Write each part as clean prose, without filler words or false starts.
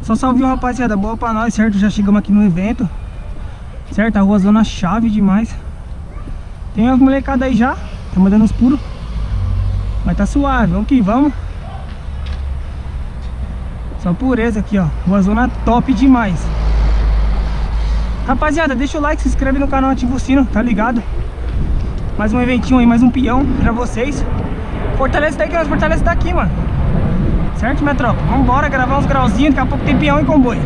Só salve, rapaziada, boa pra nós, certo? Já chegamos aqui no evento, certo? A rua zona chave demais. Tem as molecadas aí já, tá mandando os puros. Mas tá suave, vamos que vamos. Só pureza aqui, ó. Rua zona top demais. Rapaziada, deixa o like, se inscreve no canal, ativa o sino, tá ligado? Mais um eventinho aí, mais um peão pra vocês. Fortalece daí que nós fortalece daqui, mano. Certo, minha tropa? Vambora gravar uns grauzinhos, daqui a pouco tem peão e comboio.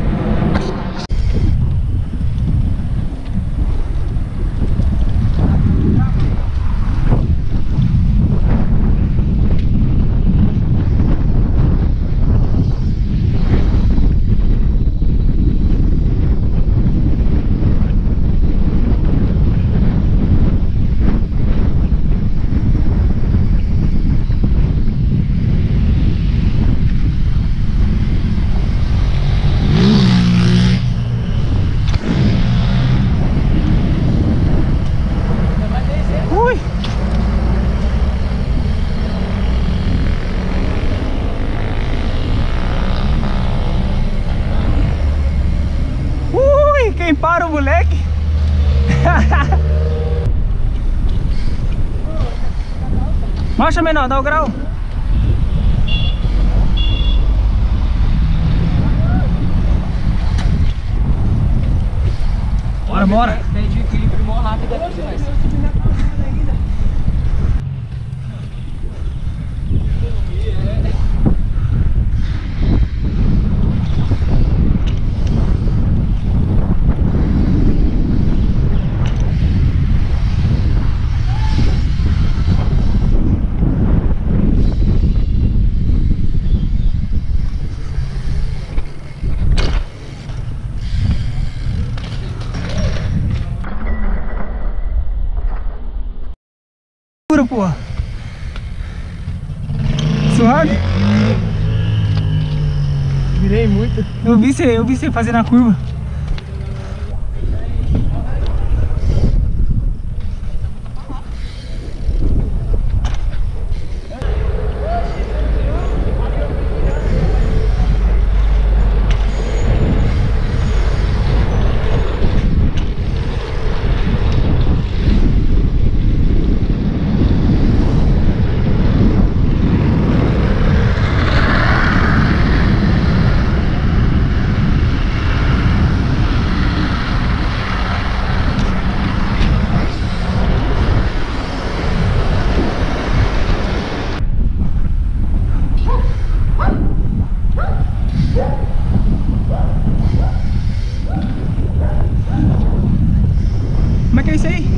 Quem para o moleque? Marcha, menor, dá o grau. Bora, bora. Pede equilíbrio mó rápido aqui, mas... Porra. Suave? Virei muito. Eu vi você fazer na curva. Como é que é isso aí?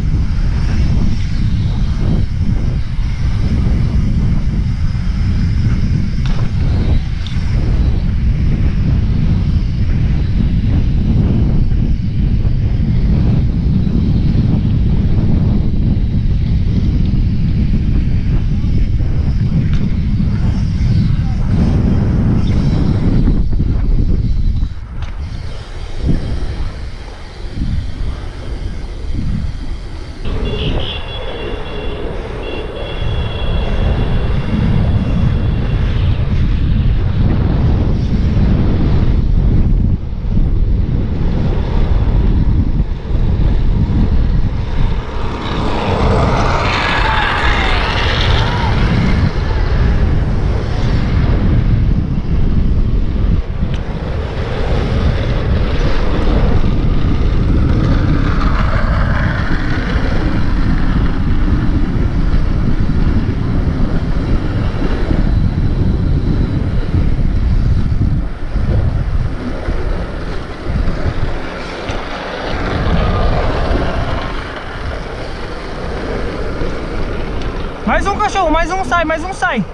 Mais um, cachorro, mais um sai, mais um sai.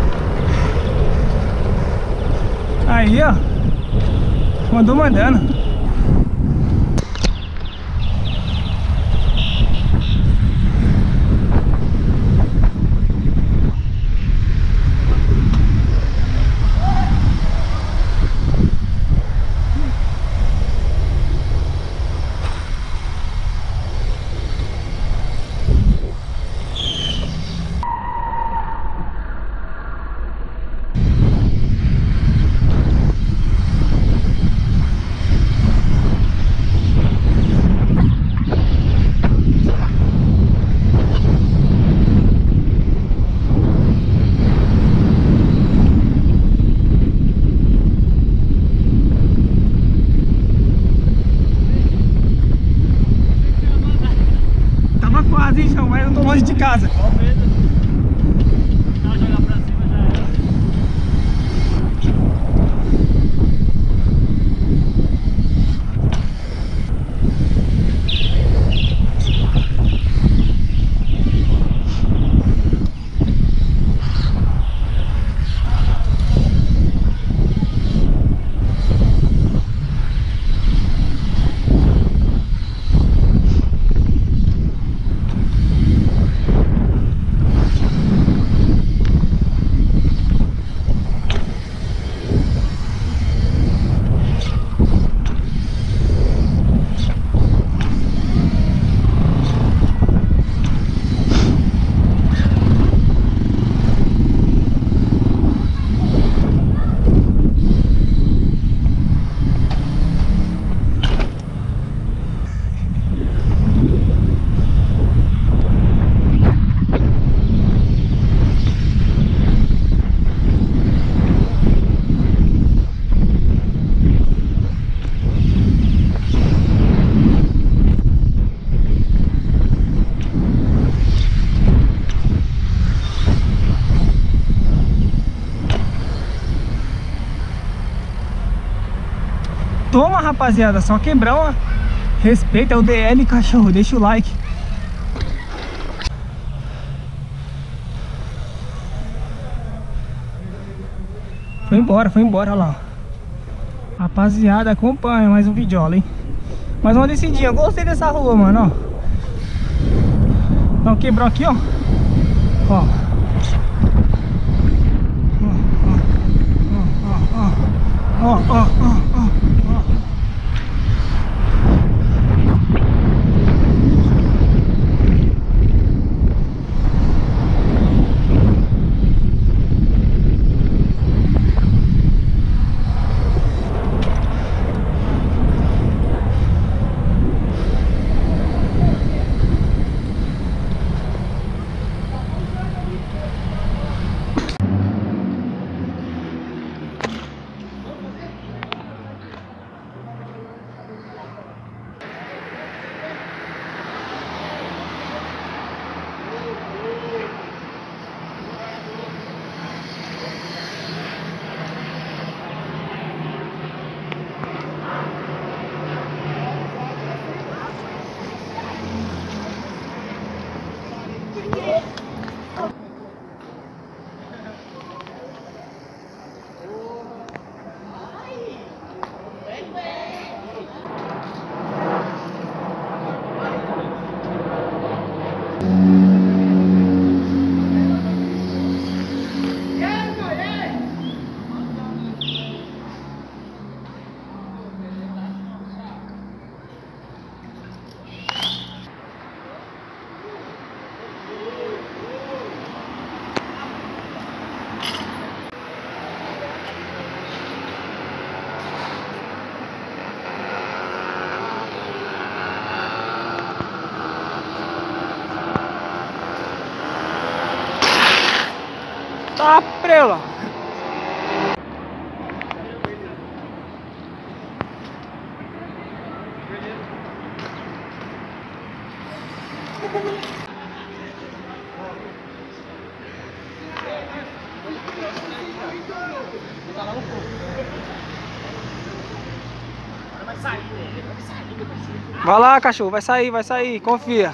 Aí, ó. Mandou mandando. longe de casa. Jogar pra cima já era. Toma, rapaziada, só quebrar uma... Respeita o DL, cachorro, deixa o like. Foi embora, olha lá. Rapaziada, acompanha mais um videola, hein. Mais uma descidinha, eu gostei dessa rua, mano, ó. Então quebrou aqui, ó. Ó. Ó, ó, ó, ó. Tá prela. Vai lá, cachorro, vai sair, confia.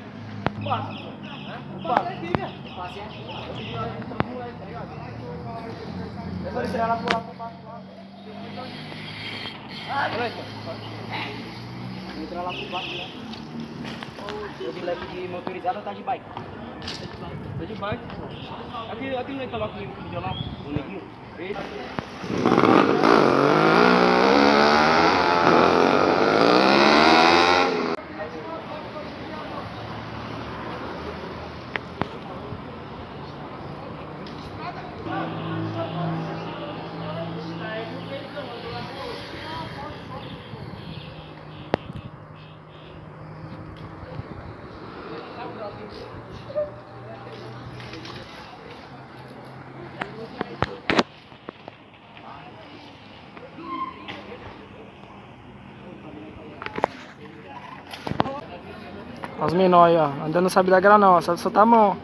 Entrar lá por baixo, né? O de leve de motorizado tá de bike? Tá de bike, pô. Aqui não tá lá comigo no violão, o neguinho. Olha os menores aí, ó. Andando não sabe dar grau não, ó. Sabe soltar a mão.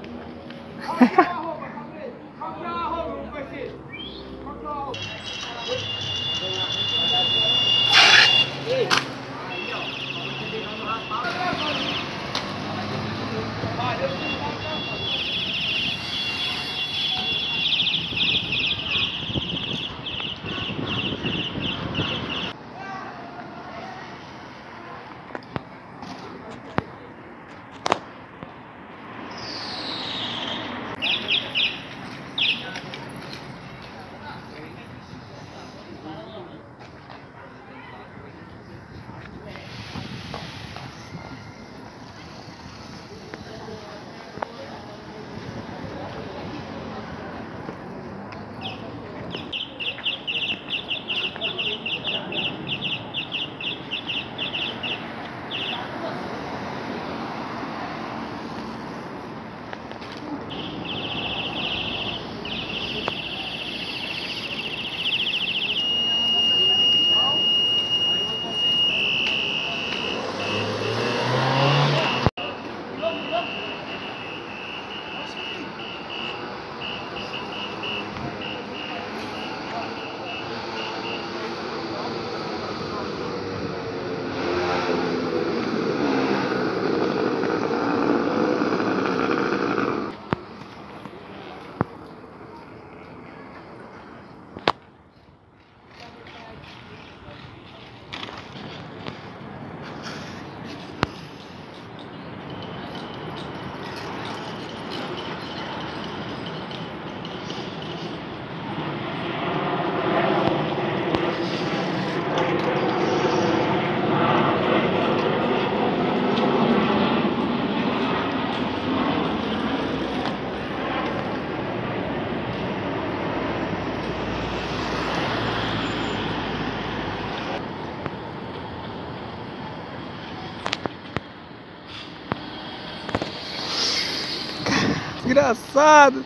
Desgraçado.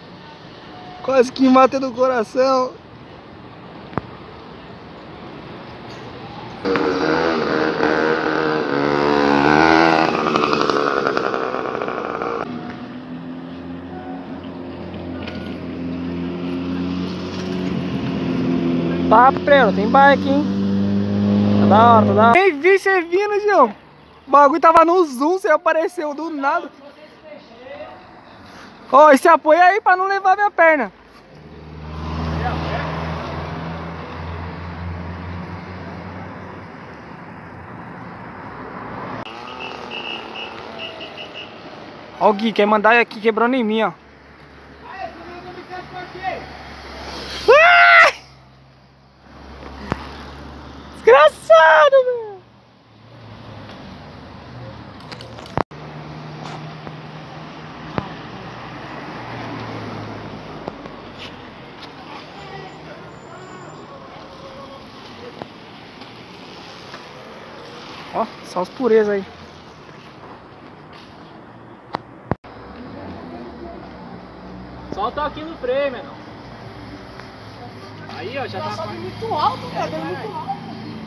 Quase que mata do coração. Tá, preno, tem bike, hein? Tá da hora, tá da hora. Nem vi você vindo, João. O bagulho tava no zoom, você apareceu do nada. Ó, esse apoio aí pra não levar minha perna. Ó o Gui, quer mandar aqui quebrando em mim, ó. Ah! Desgraçado, velho. Ó, só os purezas aí. Só o toque no freio, menor. Aí, ó, já tá Sobe muito alto, cara, é muito alto.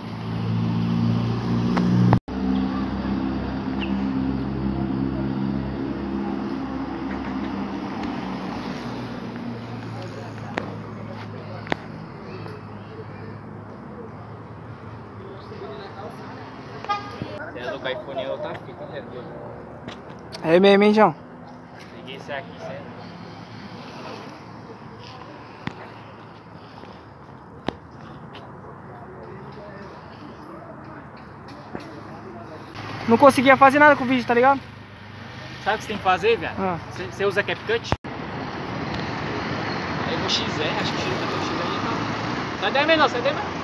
Se é do iPhone, eu tá fita, né? É mesmo, hein, João? Peguei esse aqui, sério. Não conseguia fazer nada com o vídeo, tá ligado? Sabe o que você tem que fazer, velho? Ah. Você usa CapCut? Aí o XR, acho que o XR aí tá. Sai daí, menor, sai daí, menor.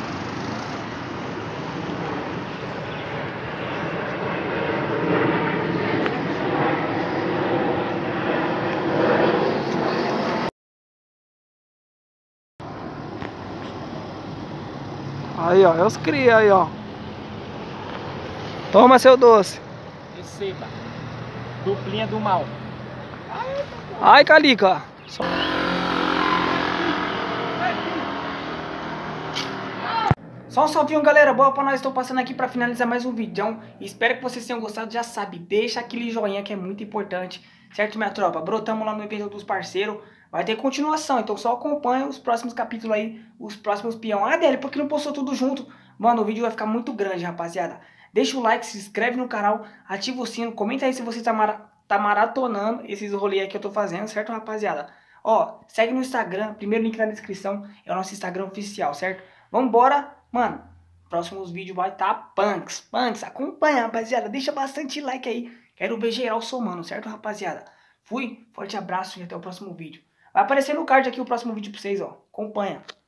Aí, ó, é os cria aí, ó. Toma seu doce. Receba. Duplinha do mal. Ai, Calica. Só um salvinho, galera. Boa pra nós. Estou passando aqui pra finalizar mais um vídeo. Espero que vocês tenham gostado. Já sabe, deixa aquele joinha que é muito importante. Certo, minha tropa? Brotamos lá no evento dos parceiros. Vai ter continuação. Então só acompanha os próximos capítulos aí. Os próximos peão. Ah, dele, porque não postou tudo junto? Mano, o vídeo vai ficar muito grande, rapaziada. Deixa o like, se inscreve no canal. Ativa o sino. Comenta aí se você tá maratonando esses rolês aí que eu tô fazendo. Certo, rapaziada? Ó, segue no Instagram. Primeiro link na descrição. É o nosso Instagram oficial, certo? Vambora. Mano, próximos vídeos vai estar punks. Acompanha, rapaziada. Deixa bastante like aí. Quero ver geral somando, certo, rapaziada? Fui, forte abraço e até o próximo vídeo. Vai aparecer no card aqui o próximo vídeo pra vocês, ó. Acompanha.